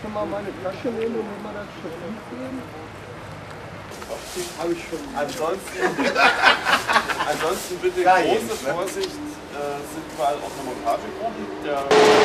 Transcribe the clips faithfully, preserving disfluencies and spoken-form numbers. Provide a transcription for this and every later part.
schon mal meine Flasche nehmen und wenn wir das schon gehen? Habe ich schon. Ansonsten, ansonsten bitte große Vorsicht, äh, sind überall auch noch Montagegruppen. Der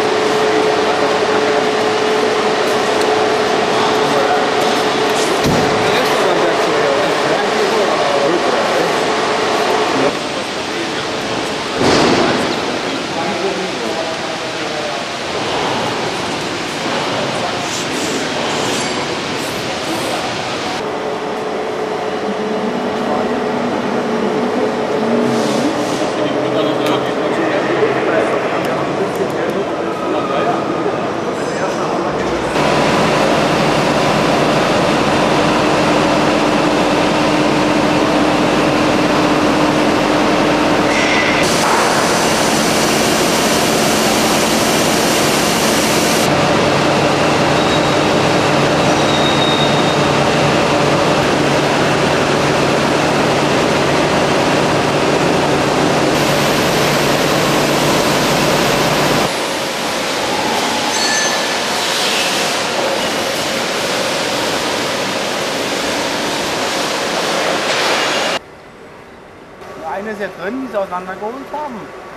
Eine ist ja drin, die ist auseinandergeholt haben.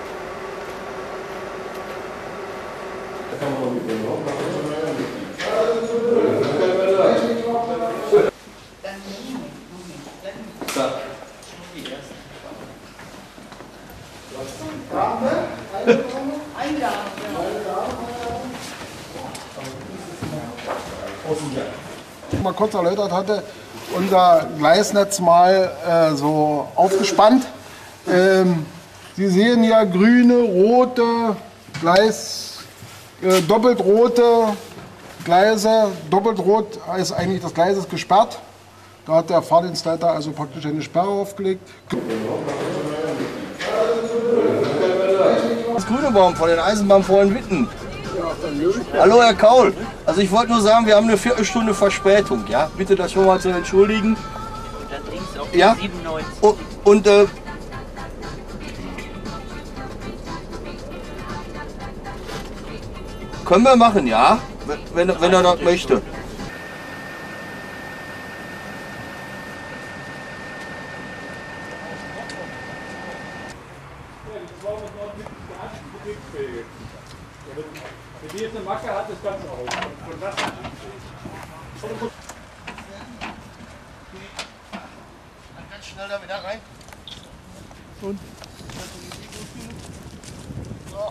Mal kurz erläutert hatte, unser Gleisnetz mal äh, so aufgespannt. Ähm, Sie sehen hier grüne, rote, Gleis, äh, doppelt rote Gleise. Doppelt rot ist eigentlich, das Gleis ist gesperrt. Da hat der Fahrdienstleiter also praktisch eine Sperre aufgelegt. Das Grünebaum von den Eisenbahnfreuen Witten. Hallo Herr Kaul, also ich wollte nur sagen, wir haben eine Viertelstunde Verspätung, ja? Bitte das schon mal zu entschuldigen. Ja? Und, und äh, können wir machen, ja? Wenn, wenn er das möchte. Wenn die jetzt eine Macke hat, ist ganz aus. Ganz schnell da wieder rein. Und? So.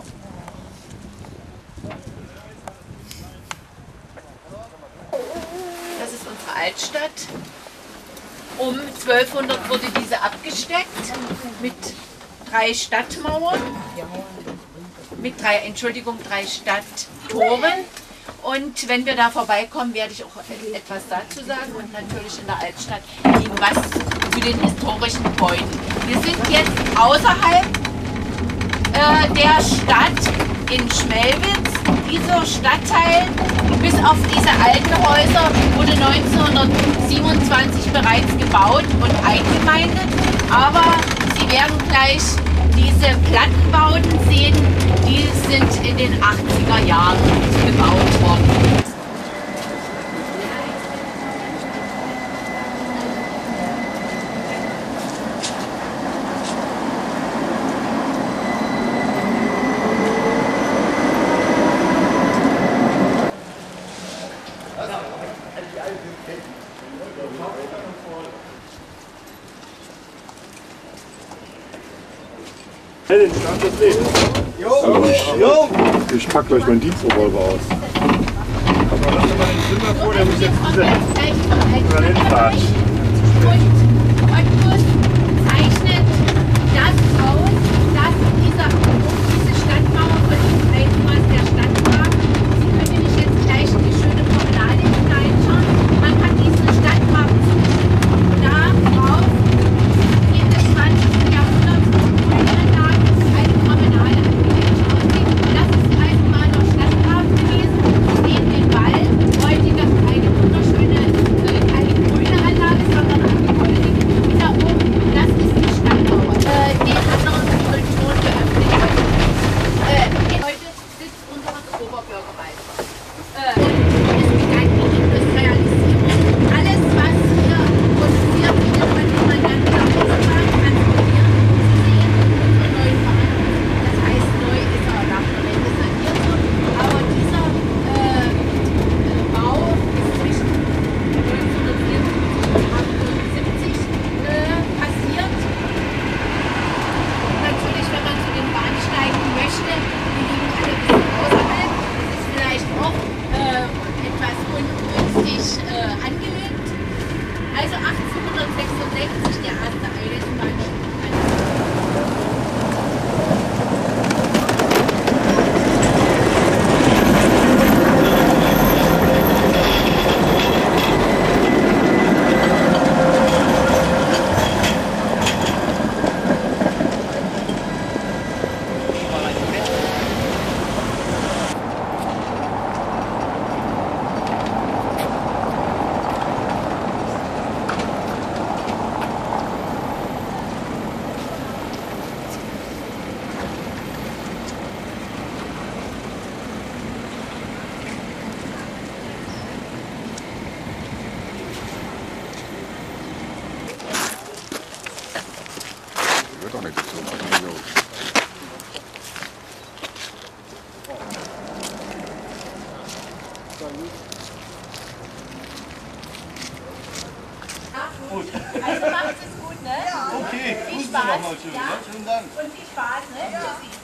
Das ist unsere Altstadt. Um zwölfhundert wurde diese abgesteckt mit drei Stadtmauern, mit drei, Entschuldigung, drei Stadttoren. Und wenn wir da vorbeikommen, werde ich auch etwas dazu sagen und natürlich in der Altstadt Ihnen was zu den historischen Gebäuden. Wir sind jetzt außerhalb äh, der Stadt in Schmelwitz. Dieser Stadtteil, bis auf diese alten Häuser, wurde neunzehnhundertsiebenundzwanzig bereits gebaut und eingemeindet. Aber Sie werden gleich diese Plattenbauten sehen, die sind in den achtziger Jahren gebaut worden. Den Stand des Lebens. Jo, jo. Ich pack gleich meinen Dienstrevolver aus. Aber lass mal den Zimmer vor, der muss jetzt diese Talentfahrt. Und Cottbus zeichnet das aus, dass dieser, diese Stadtmauer von dem Eisenmaß der Stadt war. Sie können nicht jetzt gleich in die schöne Promenade hineinschauen. Man kann diesen Stadtgraben zuschütten. Darauf geht das zwanzigste Jahrhundert Grünanlagen, eine Promenade angelegt. Das ist Eisenbahner Stadtgraben gewesen. Neben dem Wall, heutige eine wunderschöne, keine grüne Anlage, sondern eine Gold. Gut. Also macht es gut, ne? Okay, Viel grüßen Sie Spaß. noch mal schön. Ja. Ne? Schönen Dank. Und viel Spaß, ne? Tschüssi.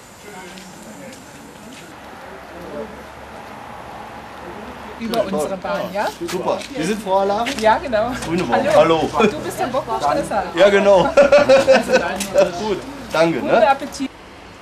Über unsere Bahn, ja? Super. Sie sind Frau Alari? Ja, genau. Grüne Woche. Hallo. Du bist der Bockwurstesser. Ja, genau. Gut. Danke. Guten Ne? Appetit.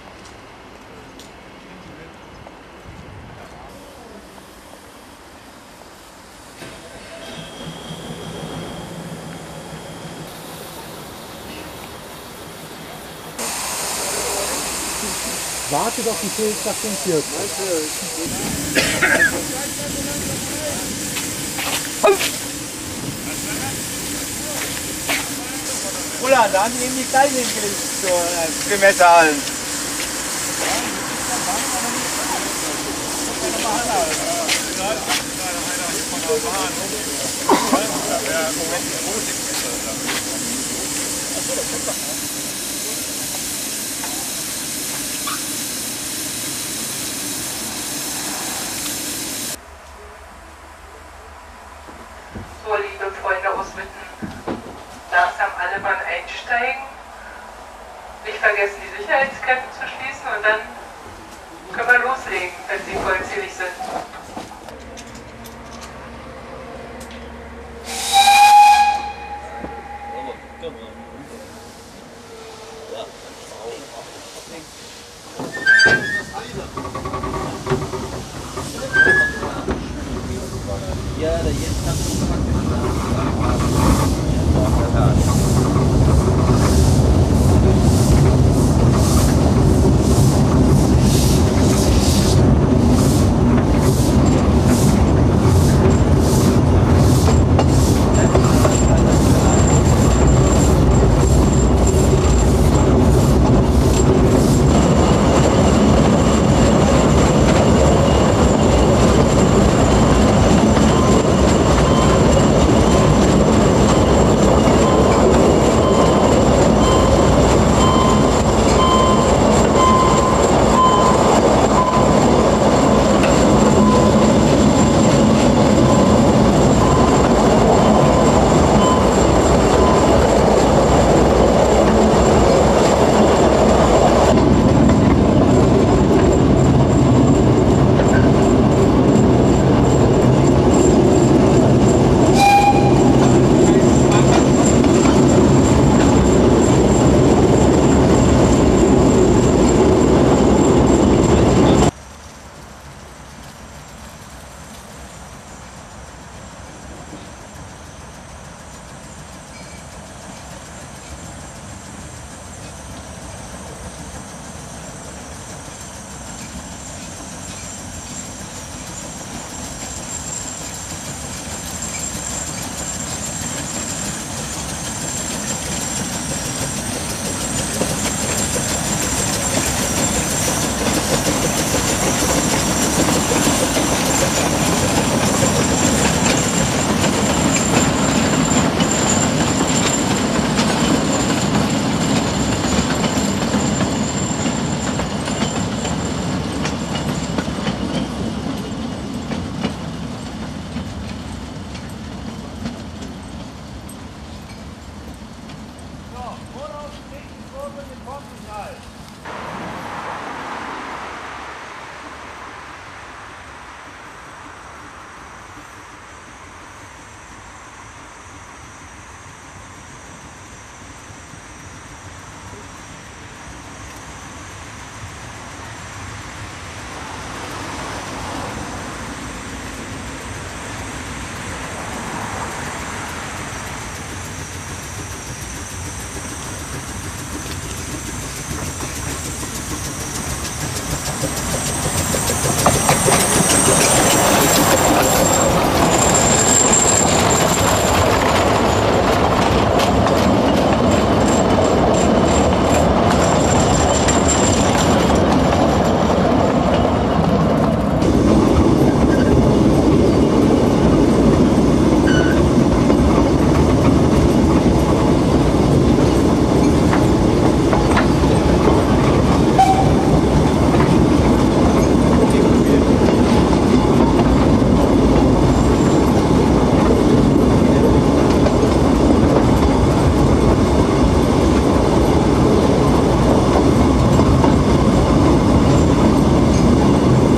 Warte doch, die Fehlstation vierzig. Roland, da haben die eben die Gleise hingelegt, so äh, Gemesserhallen. So, liebe Freunde aus Witten, langsam alle beim Einsteigen. Nicht vergessen, die Sicherheitsketten zu schließen und dann können wir loslegen, wenn Sie vollzählig sind. Ja, der jetzt hat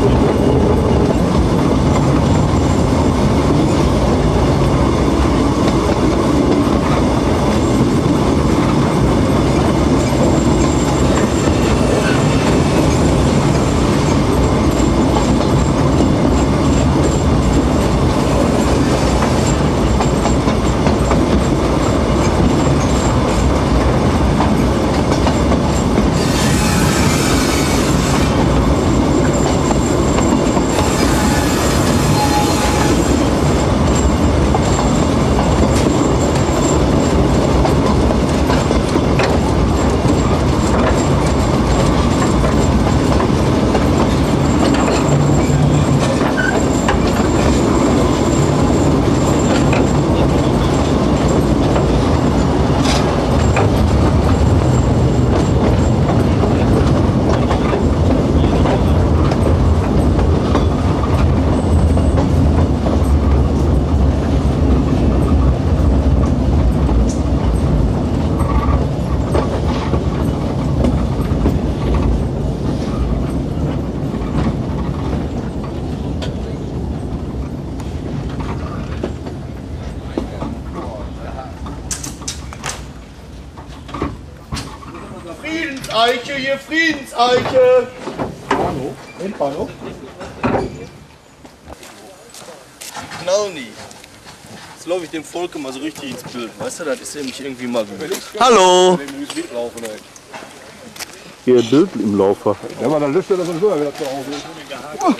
Friedenseiche, hier Friedenseiche! Bahnhof? Endbahnhof? Knall nie. Jetzt laufe ich dem Volk mal so richtig ins Bild. Weißt du, das ist nämlich irgendwie mal gut. Hallo! Hier Bild im Laufer. Ja, aber dann löscht er das sowieso wieder zu Hause.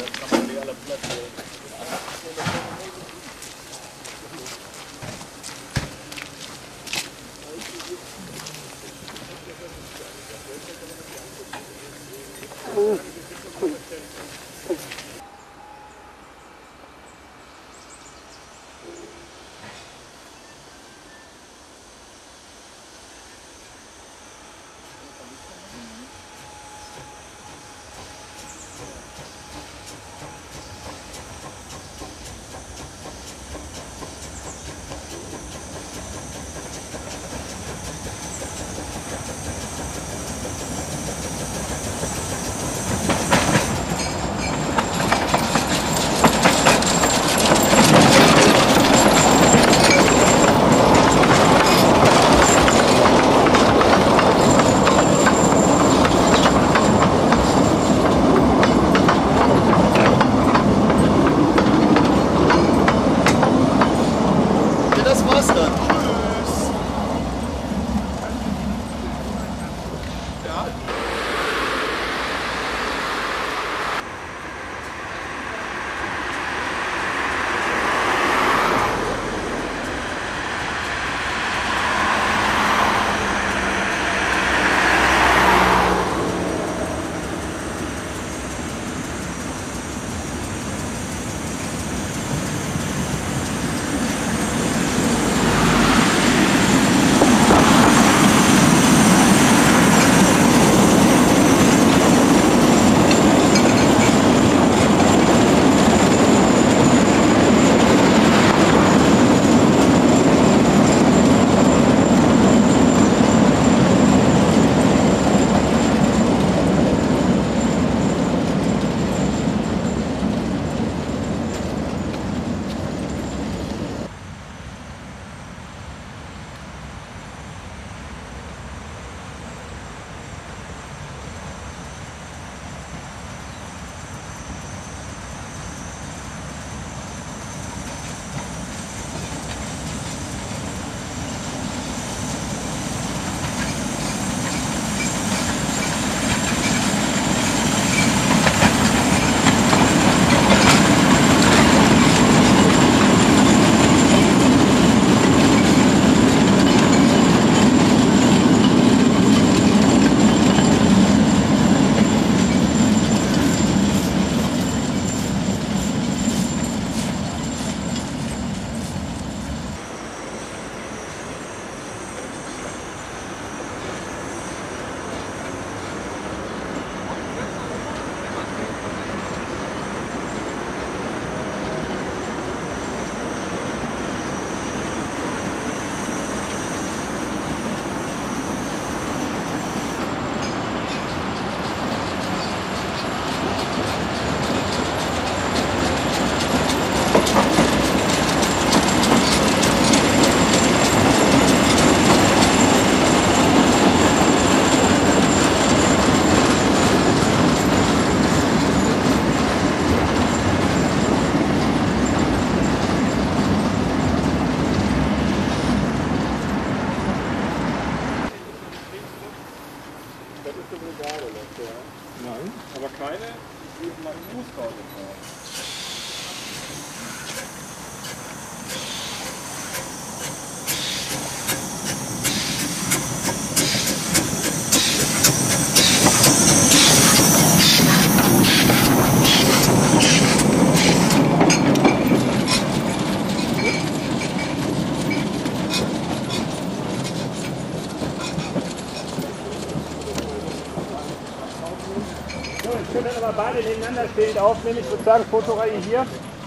Jetzt können wir aber beide nebeneinander stehend aufnehmen. Ich würde sagen, Fotoreihe hier.